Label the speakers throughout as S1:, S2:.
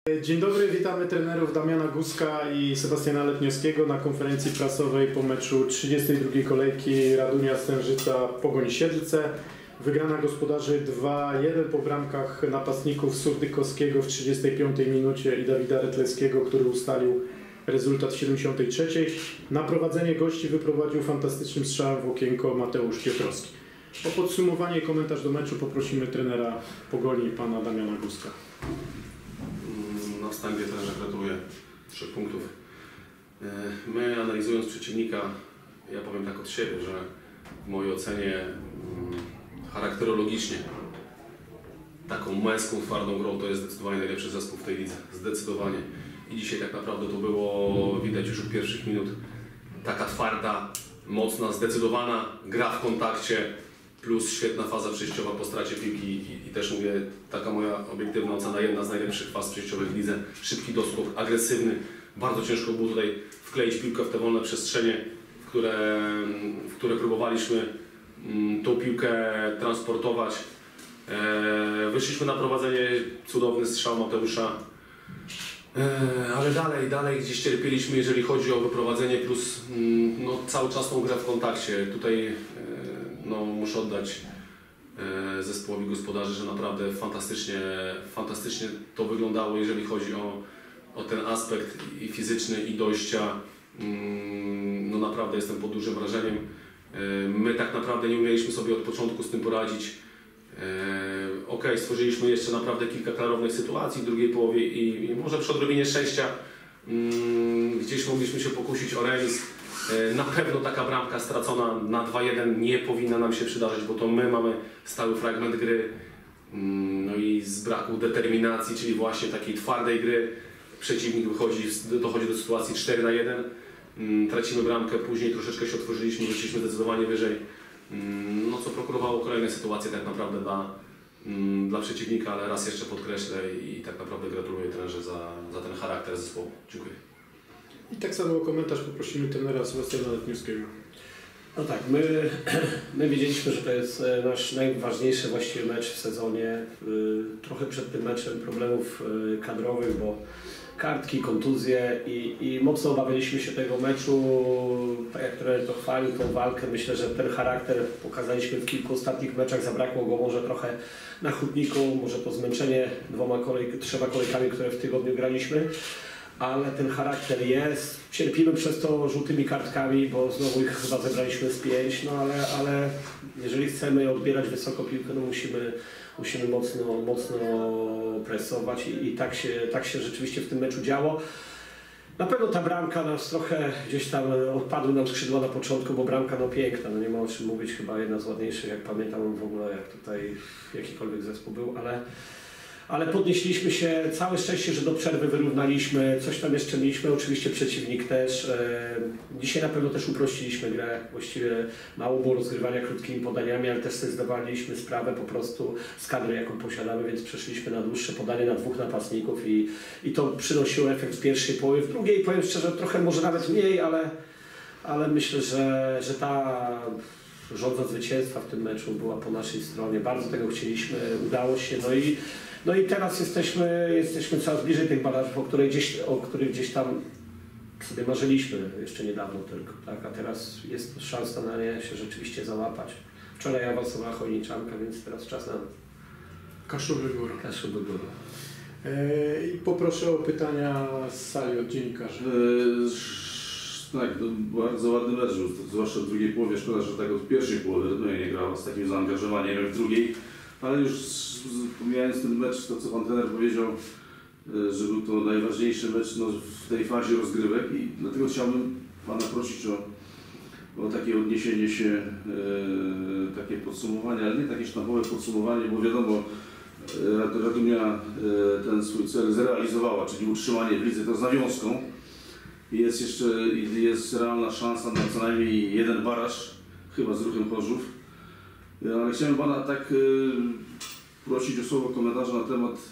S1: Dzień dobry, witamy trenerów Damiana Guzka i Sebastiana Letniowskiego na konferencji prasowej po meczu 32. kolejki Radunia Stężyca Pogoń Siedlce. Wygrana gospodarzy 2-1 po bramkach napastników Surdykowskiego w 35 minucie i Dawida Retleckiego, który ustalił rezultat w 73. Na prowadzenie gości wyprowadził fantastycznym strzałem w okienko Mateusz Piotrowski. O podsumowanie i komentarz do meczu poprosimy trenera Pogoni, pana Damiana Guzka.
S2: Na wstępie trenerze gratuluję 3 punktów. My, analizując przeciwnika, ja powiem tak od siebie, że w mojej ocenie charakterologicznie taką męską, twardą grą to jest zdecydowanie najlepszy zespół w tej lidze. Zdecydowanie. I dzisiaj tak naprawdę to było widać już od pierwszych minut. Taka twarda, mocna, zdecydowana gra w kontakcie, plus świetna faza przejściowa po stracie piłki i też mówię, taka moja obiektywna ocena, jedna z najlepszych faz przejściowych w lidze. Szybki doskok, agresywny. Bardzo ciężko było tutaj wkleić piłkę w te wolne przestrzenie, w które próbowaliśmy tą piłkę transportować. Wyszliśmy na prowadzenie, cudowny strzał Mateusza. Ale dalej gdzieś cierpieliśmy, jeżeli chodzi o wyprowadzenie, plus no, cały czas tą grę w kontakcie. Tutaj no, muszę oddać zespołowi gospodarzy, że naprawdę fantastycznie to wyglądało, jeżeli chodzi o ten aspekt i fizyczny, i dojścia. No naprawdę jestem pod dużym wrażeniem. My tak naprawdę nie umieliśmy sobie od początku z tym poradzić. Stworzyliśmy jeszcze naprawdę kilka klarownych sytuacji w drugiej połowie i może przy odrobinie szczęścia gdzieś mogliśmy się pokusić o remis. Na pewno taka bramka stracona na 2-1 nie powinna nam się przydarzyć, bo to my mamy stały fragment gry. No i z braku determinacji, czyli właśnie takiej twardej gry, przeciwnik dochodzi do sytuacji 4-1. Tracimy bramkę, później troszeczkę się otworzyliśmy, wyszliśmy zdecydowanie wyżej. No co prokurowało kolejne sytuacje tak naprawdę dla przeciwnika, ale raz jeszcze podkreślę i tak naprawdę gratuluję trenerze za ten charakter zespołu. Dziękuję.
S1: I tak samo o komentarz poprosimy trenera Sebastiana Letniowskiego.
S3: No tak, my wiedzieliśmy, że to jest nasz najważniejszy właściwie mecz w sezonie. Trochę przed tym meczem problemów kadrowych, bo kartki, kontuzje i mocno obawialiśmy się tego meczu. Tak jak trener to chwalił, tą walkę, myślę, że ten charakter pokazaliśmy w kilku ostatnich meczach. Zabrakło go może trochę na Hutniku, może to zmęczenie 3 kolejkami, które w tygodniu graliśmy. Ale ten charakter jest. Cierpimy przez to żółtymi kartkami, bo znowu ich chyba zebraliśmy z 5, no ale jeżeli chcemy odbierać wysoko piłkę, no musimy mocno presować i tak się rzeczywiście w tym meczu działo. Na pewno ta bramka nas trochę gdzieś tam odpadły nam skrzydła na początku, bo bramka no piękna, no nie ma o czym mówić, chyba jedna z ładniejszych, jak pamiętam w ogóle, jak tutaj jakikolwiek zespół był, ale podnieśliśmy się, całe szczęście, że do przerwy wyrównaliśmy, coś tam jeszcze mieliśmy, oczywiście przeciwnik też. Dzisiaj na pewno też uprościliśmy grę, właściwie mało było rozgrywania krótkimi podaniami, ale też sobie zdawaliśmy sprawę po prostu z kadry, jaką posiadamy, więc przeszliśmy na dłuższe podanie na 2 napastników i to przynosiło efekt w pierwszej połowie. W drugiej, powiem szczerze, trochę może nawet mniej, ale myślę, że ta żądza zwycięstwa w tym meczu była po naszej stronie. Bardzo tego chcieliśmy, udało się. No i teraz jesteśmy coraz bliżej tych barażów, o których gdzieś tam sobie marzyliśmy jeszcze niedawno tylko, tak? A teraz jest szansa na nie się rzeczywiście załapać. Wczoraj awansowała Chojniczanka, więc teraz czas na
S1: Kaszuby Góra. I poproszę o pytania z sali od dziennikarzy.
S4: Tak, to bardzo ładny mecz, zwłaszcza w drugiej połowie. Szkoda, że tak od pierwszej połowy Radonia nie grała z takim zaangażowaniem jak w drugiej. Ale już pomijając ten mecz, to co pan trener powiedział, że był to najważniejszy mecz w tej fazie rozgrywek i dlatego chciałbym pana prosić o takie odniesienie się, takie podsumowanie, ale nie takie sztampowe podsumowanie, bo wiadomo, Radomia ten swój cel zrealizowała, czyli utrzymanie w lidze to z nawiązką. Jest realna szansa na co najmniej 1 baraż, chyba z Ruchem Chorzów. Ale chciałem pana tak prosić o słowo komentarza na temat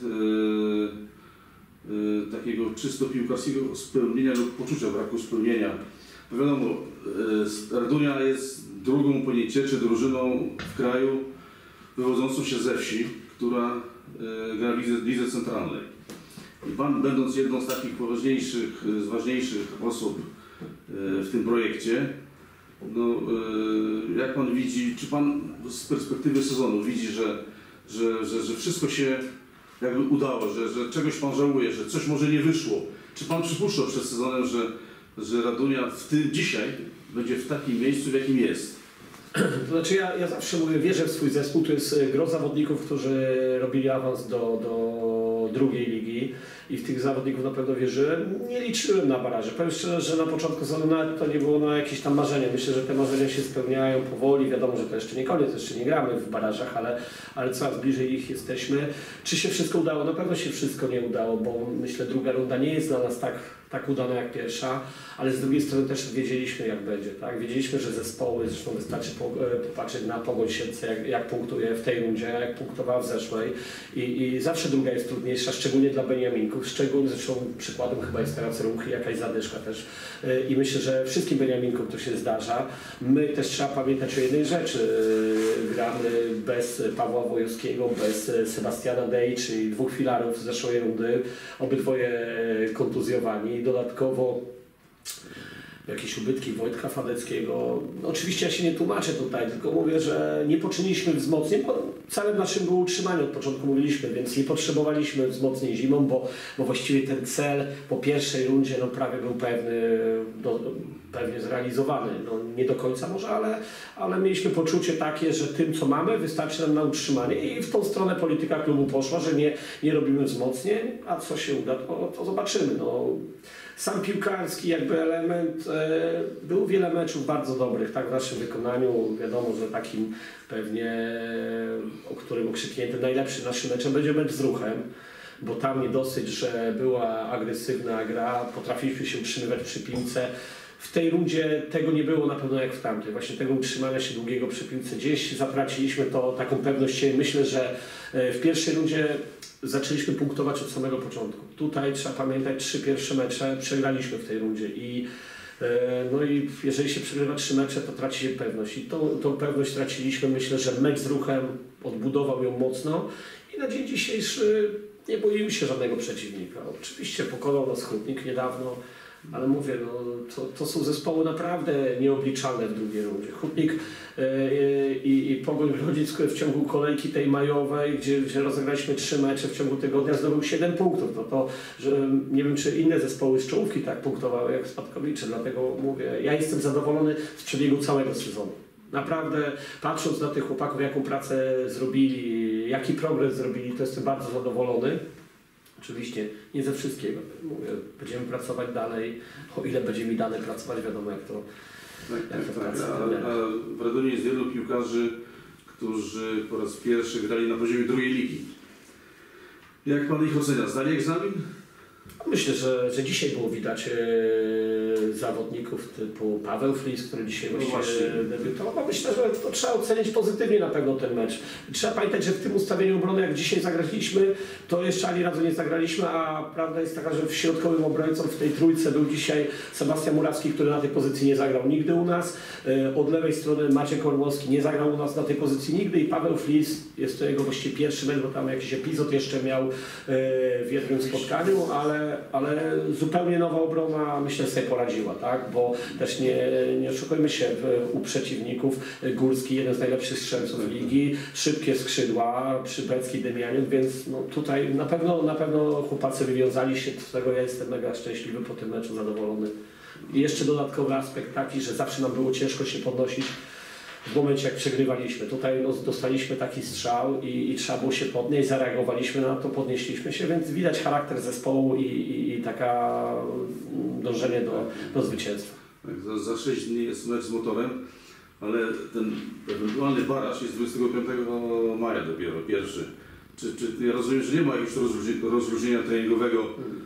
S4: takiego czysto piłkarskiego spełnienia lub poczucia braku spełnienia. Bo wiadomo, Radunia jest drugą po niej drużyną w kraju wywodzącą się ze wsi, która gra w lidze centralnej. I Pan, będąc jedną z takich z ważniejszych osób w tym projekcie, no, jak Pan widzi, czy Pan z perspektywy sezonu widzi, że wszystko się jakby udało, że czegoś Pan żałuje, że coś może nie wyszło? Czy Pan przypuszczał przed sezonem, że Radunia dzisiaj będzie w takim miejscu, w jakim jest?
S3: To znaczy ja zawsze mówię, wierzę w swój zespół, to jest gro zawodników, którzy robili awans do drugiej ligi i w tych zawodników na pewno wierzyłem. Nie liczyłem na baraże. Powiem szczerze, że na początku sezonu nawet to nie było na jakieś tam marzenia. Myślę, że te marzenia się spełniają powoli. Wiadomo, że to jeszcze nie koniec, jeszcze nie gramy w barażach, ale coraz bliżej ich jesteśmy. Czy się wszystko udało? Na pewno się wszystko nie udało, bo myślę, druga runda nie jest dla nas tak udana jak pierwsza, ale z drugiej strony też wiedzieliśmy, jak będzie. Tak? Wiedzieliśmy, że zespoły, zresztą wystarczy popatrzeć na Pogoń Siedlce, jak punktuje w tej rundzie, jak punktowała w zeszłej i zawsze druga jest trudniejsza, szczególnie dla Beniaminków, szczególnie zresztą przykładem chyba jest teraz Ruch i jakaś zadyszka też i myślę, że wszystkim Beniaminkom to się zdarza. My też trzeba pamiętać o jednej rzeczy, gramy bez Pawła Wojowskiego, bez Sebastiana Dej, czyli dwóch filarów z zeszłej rundy, obydwoje kontuzjowani. Dodatkowo jakieś ubytki Wojtka Fadeckiego. No, oczywiście ja się nie tłumaczę tutaj, tylko mówię, że nie poczyniliśmy wzmocnień, bo celem naszym było utrzymanie, od początku mówiliśmy, więc nie potrzebowaliśmy wzmocnień zimą, bo właściwie ten cel po pierwszej rundzie no, prawie był pewnie zrealizowany. No, nie do końca może, ale mieliśmy poczucie takie, że tym co mamy wystarczy nam na utrzymanie i w tą stronę polityka klubu poszła, że nie robimy wzmocnień, a co się uda, to zobaczymy. No. Sam piłkarski jakby element, było wiele meczów bardzo dobrych, tak w naszym wykonaniu, wiadomo, że takim pewnie, o którym okrzyknięty najlepszym naszym meczem będzie mecz z Ruchem, bo tam nie dosyć, że była agresywna gra, potrafiliśmy się utrzymywać przy piłce. W tej rundzie tego nie było na pewno jak w tamtej, właśnie tego utrzymania się długiego przy piłce. Gdzieś zatraciliśmy taką pewność siebie. Myślę, że w pierwszej rundzie zaczęliśmy punktować od samego początku. Tutaj trzeba pamiętać, 3 pierwsze mecze przegraliśmy w tej rundzie i jeżeli się przegrywa 3 mecze, to traci się pewność i tą pewność traciliśmy. Myślę, że mecz z Ruchem odbudował ją mocno i na dzień dzisiejszy nie boimy się żadnego przeciwnika. Oczywiście pokonał nas Hutnik niedawno, ale mówię, no, to są zespoły naprawdę nieobliczalne w drugiej rundzie. Hutnik i Pogoń Grodzic w ciągu kolejki tej majowej, gdzie rozegraliśmy 3 mecze w ciągu tygodnia, zdobył 7 punktów. No to, że nie wiem, czy inne zespoły z czołówki tak punktowały jak Spadkowicze, dlatego mówię, ja jestem zadowolony z przebiegu całego sezonu. Naprawdę, patrząc na tych chłopaków, jaką pracę zrobili, jaki progres zrobili, to jestem bardzo zadowolony. Oczywiście nie ze wszystkiego. Mówię, będziemy pracować dalej, o ile będzie mi dane pracować, wiadomo jak to praca.
S4: A w Radomiu jest wielu piłkarzy, którzy po raz pierwszy grali na poziomie drugiej ligi. Jak Pan ich ocenia? Zdali egzamin?
S3: Myślę, że dzisiaj było widać zawodników typu Paweł Flis, który dzisiaj właśnie debiutował. Myślę, że to trzeba ocenić pozytywnie na pewno ten mecz. Trzeba pamiętać, że w tym ustawieniu obrony, jak dzisiaj zagraliśmy, to jeszcze ani razu nie zagraliśmy, a prawda jest taka, że w środkowym obrońcą w tej trójce był dzisiaj Sebastian Murawski, który na tej pozycji nie zagrał nigdy u nas. Od lewej strony Maciek Orłowski nie zagrał u nas na tej pozycji nigdy i Paweł Flis, jest to jego właściwie pierwszy mecz, bo tam jakiś epizod jeszcze miał w jednym spotkaniu, ale zupełnie nowa obrona, myślę, sobie poradziła, tak? Bo też nie oszukujmy się u przeciwników. Górski, jeden z najlepszych strzelców ligi, szybkie skrzydła, Przybecki, Demianiuk, więc no, tutaj na pewno chłopacy wywiązali się z tego, ja jestem mega szczęśliwy po tym meczu, zadowolony. I jeszcze dodatkowy aspekt taki, że zawsze nam było ciężko się podnosić w momencie, jak przegrywaliśmy. Tutaj dostaliśmy taki strzał i trzeba było się podnieść, zareagowaliśmy na to, podnieśliśmy się, więc widać charakter zespołu i taka dążenie do zwycięstwa.
S4: Tak, za 6 dni jest mecz z Motorem, ale ten ewentualny baraż jest 25 maja dopiero, pierwszy. Czy ja rozumiem, że nie ma jakiegoś rozluźnienia treningowego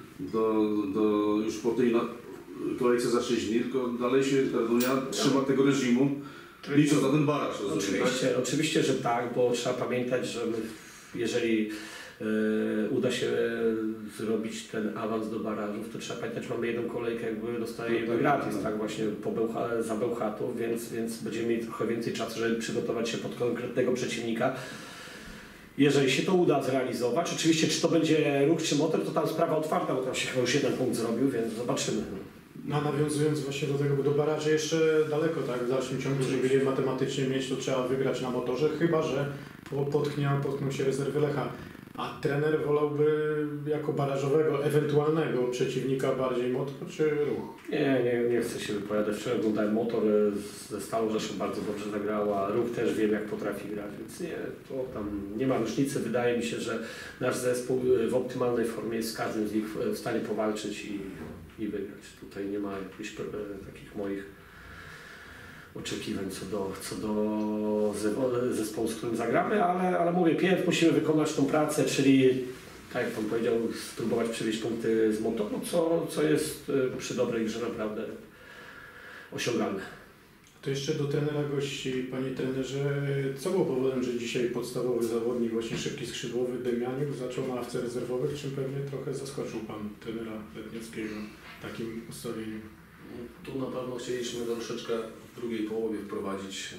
S4: do już po tej kolejce za 6 dni, tylko dalej się Radonia trzyma tego reżimu, licząc na ten baraż.
S3: Oczywiście, że tak, bo trzeba pamiętać, że jeżeli uda się zrobić ten awans do barażów, to trzeba pamiętać, że mamy jedną kolejkę, jakby dostajemy gratis, tak właśnie za Bełchatów, więc będziemy mieli trochę więcej czasu, żeby przygotować się pod konkretnego przeciwnika. jeżeli się to uda zrealizować, oczywiście czy to będzie ruch czy motor, to tam sprawa otwarta, bo tam się chyba już jeden punkt zrobił, więc zobaczymy.
S1: No a nawiązując właśnie do tego, bo do baraży jeszcze daleko, tak, w dalszym ciągu, żeby je matematycznie mieć, to trzeba wygrać na motorze, chyba że potkną się rezerwy Lecha. A trener wolałby jako barażowego, ewentualnego przeciwnika bardziej motor czy ruch?
S3: Nie chcę się wypowiadać. Wczoraj oglądałem motor ze Stalą Rzeszów, bardzo dobrze zagrała. Ruch też wiem, jak potrafi grać, więc nie, to tam nie ma różnicy. Wydaje mi się, że nasz zespół w optymalnej formie jest z każdym z nich w stanie powalczyć i wygrać. Tutaj nie ma jakichś takich moich oczekiwań co do zespołu, z którym zagramy, ale mówię, pierw musimy wykonać tą pracę, czyli tak jak Pan powiedział, spróbować przywieźć punkty z motoru, co jest przy dobrej grze naprawdę osiągalne.
S1: To jeszcze do trenera gości, Panie trenerze, co było powodem, że dzisiaj podstawowy zawodnik, właśnie szybki skrzydłowy Demianiuk zaczął na ławce rezerwowych, czym pewnie trochę zaskoczył Pan trenera Letniowskiego takim ustawieniem?
S2: Tu na pewno chcieliśmy troszeczkę w drugiej połowie wprowadzić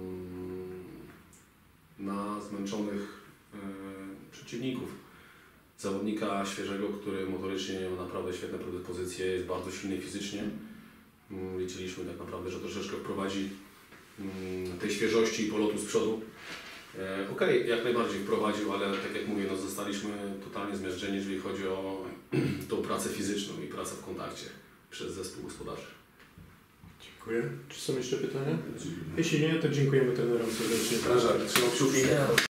S2: na zmęczonych przeciwników. Zawodnika świeżego, który motorycznie ma naprawdę świetne predyspozycje, jest bardzo silny fizycznie. Liczyliśmy tak naprawdę, że troszeczkę wprowadzi tej świeżości i polotu z przodu. Okej, jak najbardziej wprowadził, ale tak jak mówię, no zostaliśmy totalnie zmiażdżeni, jeżeli chodzi o tą pracę fizyczną i pracę w kontakcie przez zespół gospodarzy.
S1: Dziękuję. Czy są jeszcze pytania? Jeśli nie, to dziękujemy trenerom serdecznie.
S2: Trzymam kciuki.